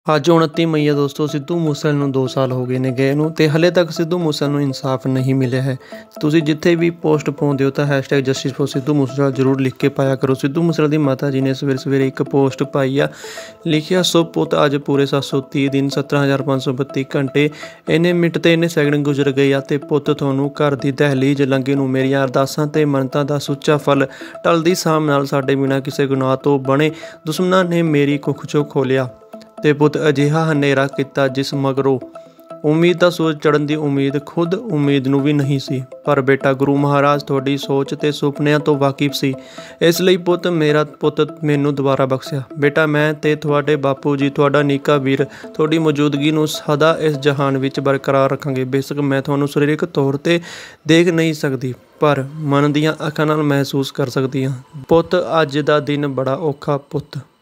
ਅੱਜ 29 ਮਈ ਹੈ ਦੋਸਤੋ। ਸਿੱਧੂ ਮੂਸੇਵਾਲੇ ਨੂੰ 2 ਸਾਲ ਹੋ ਗਏ ਨੇ ਗਏ ਨੂੰ, ਅਤੇ ਹਲੇ ਤੱਕ ਸਿੱਧੂ ਮੂਸੇਵਾਲੇ ਨੂੰ ਇਨਸਾਫ ਨਹੀਂ ਮਿਲਿਆ ਹੈ। ਤੁਸੀਂ ਜਿੱਥੇ ਵੀ ਪੋਸਟ ਪਾਉਂਦੇ ਹੋ ਤਾਂ #ਜਸਟਿਸ ਫॉर ਸਿੱਧੂ ਮੂਸੇਵਾਲਾ ਜ਼ਰੂਰ ਲਿਖ ਕੇ ਪਾਇਆ ਕਰੋ। ਸਿੱਧੂ ਮੂਸੇਵਾਲੇ ਦੀ ਮਾਤਾ ਜੀ ਨੇ ਸਵੇਰੇ ਇੱਕ ਪੋਸਟ ਪਾਈ ਆ, ਲਿਖਿਆ ਸੋ ਪੁੱਤ ਅੱਜ ਪੂਰੇ 730 ਦਿਨ 17,532 ਘੰਟੇ, ਇੰਨੇ ਮਿੰਟ ਤੇ ਇੰਨੇ ਸੈਕਿੰਡ ਗੁਜ਼ਰ ਗਏ ਆ, ਅਤੇ ਪੁੱਤ ਤੁਹਾਨੂੰ ਘਰ ਦੀ ਦਹਿਲੀਜ਼ ਲੰਘੇ ਨੂੰ ਮੇਰੀਆਂ ਅਰਦਾਸਾਂ ਅਤੇ ਮੰਨਤਾਂ ਦਾ ਸੁੱਚਾ ਫਲ ਟਲਦੀ ਸਾਮ ਨਾਲ ਸਾਡੇ ਬਿਨਾਂ ਕਿਸੇ ਗੁਨਾਹ ਤੋਂ ਬਣੇ ਦੁਸ਼ਮਣਾਂ ਨੇ ਮੇਰੀ ਕੁੱਖ 'ਚੋਂ ਖੋਲ੍ਹਿਆ, ਤੇ ਪੁੱਤ ਅਜਿਹਾ ਹਨੇਰਾ ਕੀਤਾ ਜਿਸ ਮਗਰੋਂ ਉਮੀਦ ਦਾ ਸੂਰਜ ਚੜ੍ਹਨ ਦੀ ਉਮੀਦ ਖੁਦ ਉਮੀਦ ਨੂੰ ਵੀ ਨਹੀਂ ਸੀ। ਪਰ ਬੇਟਾ ਗੁਰੂ ਮਹਾਰਾਜ ਤੁਹਾਡੀ ਸੋਚ ਅਤੇ ਸੁਪਨਿਆਂ ਤੋਂ ਵਾਕਿਫ ਸੀ, ਇਸ ਲਈ ਪੁੱਤ ਮੇਰਾ ਪੁੱਤ ਮੈਨੂੰ ਦੁਬਾਰਾ ਬਖਸ਼ਿਆ। ਬੇਟਾ ਮੈਂ ਤੇ ਤੁਹਾਡੇ ਬਾਪੂ ਜੀ ਤੁਹਾਡਾ ਨਿੱਕਾ ਵੀਰ ਤੁਹਾਡੀ ਮੌਜੂਦਗੀ ਨੂੰ ਸਦਾ ਇਸ ਜਹਾਨ ਵਿੱਚ ਬਰਕਰਾਰ ਰੱਖਾਂਗੇ। ਬੇਸ਼ੱਕ ਮੈਂ ਤੁਹਾਨੂੰ ਸਰੀਰਕ ਤੌਰ 'ਤੇ ਦੇਖ ਨਹੀਂ ਸਕਦੀ, ਪਰ ਮਨ ਦੀਆਂ ਅੱਖਾਂ ਨਾਲ ਮਹਿਸੂਸ ਕਰ ਸਕਦੀ ਹਾਂ। ਪੁੱਤ ਅੱਜ ਦਾ ਦਿਨ ਬੜਾ ਔਖਾ ਪੁੱਤ।